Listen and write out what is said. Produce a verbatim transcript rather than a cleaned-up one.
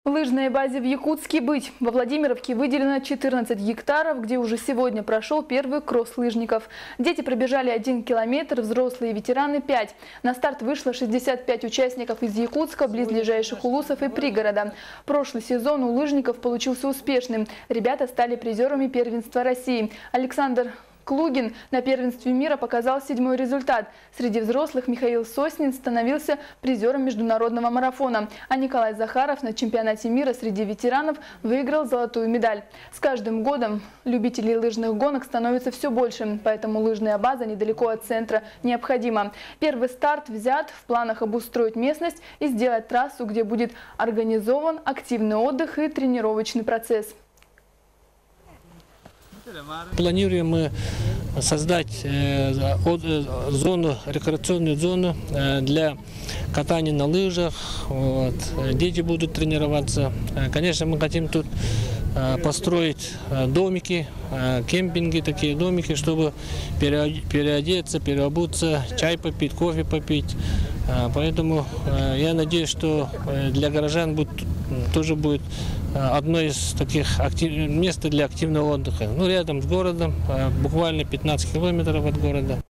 Лыжной базе в Якутске быть. Во Владимировке выделено четырнадцать гектаров, где уже сегодня прошел первый кросс лыжников. Дети пробежали один километр, взрослые и ветераны пять. На старт вышло шестьдесят пять участников из Якутска, близлежащих улусов и пригорода. Прошлый сезон у лыжников получился успешным. Ребята стали призерами первенства России. Александр Клугин на первенстве мира показал седьмой результат. Среди взрослых Михаил Соснин становился призером международного марафона, а Николай Захаров на чемпионате мира среди ветеранов выиграл золотую медаль. С каждым годом любителей лыжных гонок становится все больше, поэтому лыжная база недалеко от центра необходима. Первый старт взят, в планах обустроить местность и сделать трассу, где будет организован активный отдых и тренировочный процесс. Планируем мы создать зону, рекреационную зону для катания на лыжах. Вот. Дети будут тренироваться. Конечно, мы хотим тут построить домики, кемпинги, такие домики, чтобы переодеться, переобуться, чай попить, кофе попить. Поэтому я надеюсь, что для горожан будет, тоже будет одно из таких актив... мест для активного отдыха. Ну, рядом с городом, буквально пятнадцать километров от города.